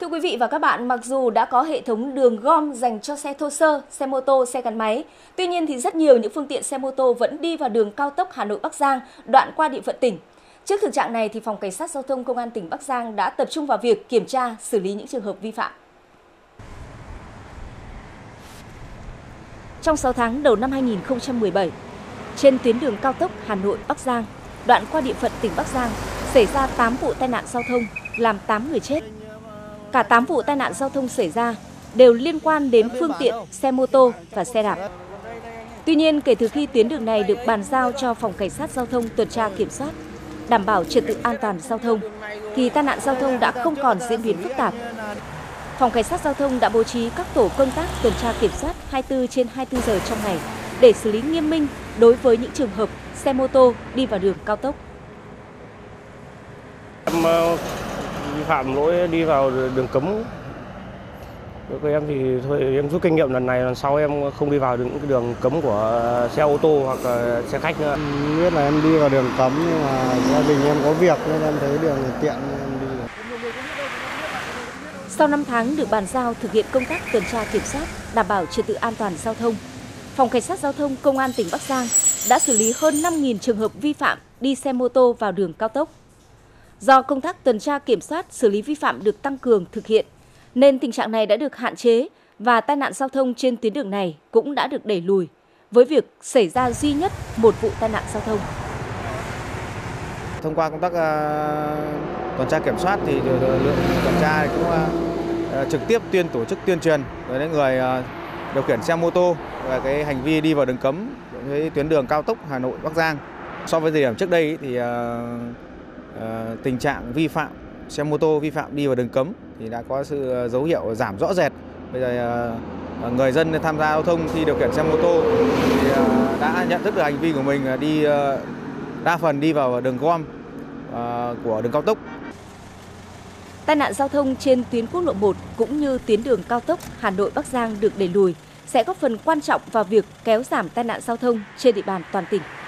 Thưa quý vị và các bạn, mặc dù đã có hệ thống đường gom dành cho xe thô sơ, xe mô tô, xe gắn máy, tuy nhiên thì rất nhiều những phương tiện xe mô tô vẫn đi vào đường cao tốc Hà Nội Bắc Giang, đoạn qua địa phận tỉnh. Trước thực trạng này thì Phòng Cảnh sát Giao thông Công an tỉnh Bắc Giang đã tập trung vào việc kiểm tra, xử lý những trường hợp vi phạm. Trong 6 tháng đầu năm 2017, trên tuyến đường cao tốc Hà Nội Bắc Giang, đoạn qua địa phận tỉnh Bắc Giang, xảy ra 8 vụ tai nạn giao thông, làm 8 người chết. Cả 8 vụ tai nạn giao thông xảy ra đều liên quan đến phương tiện xe mô tô và xe đạp. Tuy nhiên, kể từ khi tuyến đường này được bàn giao cho Phòng Cảnh sát Giao thông tuần tra kiểm soát, đảm bảo trật tự an toàn giao thông, thì tai nạn giao thông đã không còn diễn biến phức tạp. Phòng Cảnh sát Giao thông đã bố trí các tổ công tác tuần tra kiểm soát 24/24 giờ trong ngày để xử lý nghiêm minh đối với những trường hợp xe mô tô đi vào đường cao tốc. Vi phạm lỗi đi vào đường cấm. Với em thì thôi em rút kinh nghiệm lần này, lần sau em không đi vào những cái đường cấm của xe ô tô hoặc là xe khách nữa. Biết là em đi vào đường cấm nhưng mà gia đình em có việc nên em thấy đường tiện nên em đi. Sau 5 tháng được bàn giao thực hiện công tác tuần tra kiểm soát, đảm bảo trật tự an toàn giao thông, Phòng Cảnh sát Giao thông Công an tỉnh Bắc Giang đã xử lý hơn 5.000 trường hợp vi phạm đi xe mô tô vào đường cao tốc. Do công tác tuần tra kiểm soát, xử lý vi phạm được tăng cường thực hiện, nên tình trạng này đã được hạn chế và tai nạn giao thông trên tuyến đường này cũng đã được đẩy lùi, với việc xảy ra duy nhất một vụ tai nạn giao thông. Thông qua công tác tuần tra kiểm soát thì lực lượng tuần tra cũng trực tiếp tổ chức tuyên truyền đến người điều khiển xe mô tô về cái hành vi đi vào đường cấm với tuyến đường cao tốc Hà Nội Bắc Giang. So với thời điểm trước đây thì tình trạng vi phạm xe mô tô vi phạm đi vào đường cấm thì đã có sự dấu hiệu giảm rõ rệt. Bây giờ người dân tham gia giao thông khi điều khiển xe mô tô thì đã nhận thức được hành vi của mình, đi đa phần đi vào đường gom của đường cao tốc. Tai nạn giao thông trên tuyến quốc lộ 1 cũng như tuyến đường cao tốc Hà Nội Bắc Giang được đẩy lùi sẽ góp phần quan trọng vào việc kéo giảm tai nạn giao thông trên địa bàn toàn tỉnh.